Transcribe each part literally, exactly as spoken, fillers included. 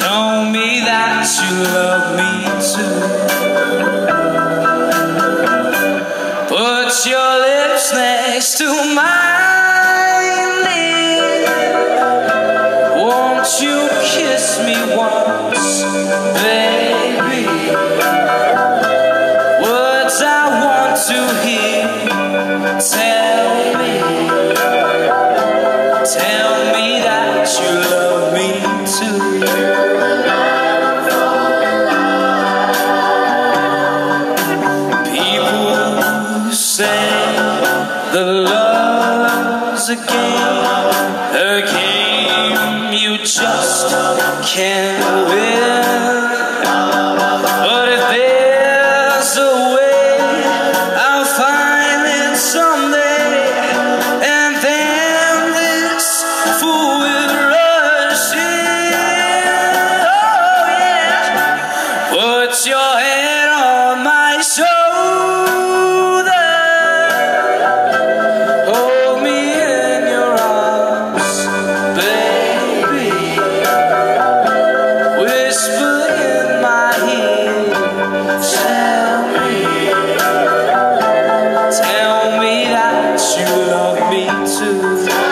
Show me that you love me too. Put your lips next to mine, dear. Won't you kiss me once, baby? Words I want to hear. Tell me, tell me that you love me too. People say the love's a game, a game you just can't win. But if there's a way, I'll find it someday, and then this fool will rush in. Oh yeah, put your head on my shoulder, hold me in your arms, baby. Whisper in my ear, tell me, tell me that you love me too.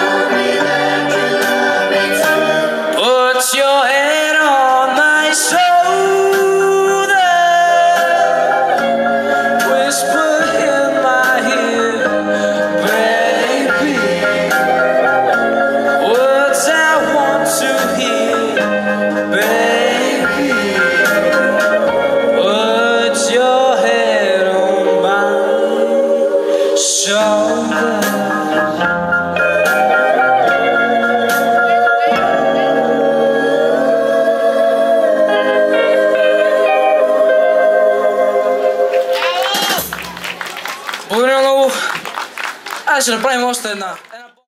Put your head on my shoulder, whisper in my ear, baby. Words I want to hear, baby. Put your head on my shoulder. Благодаря много. Айде ще направим още една.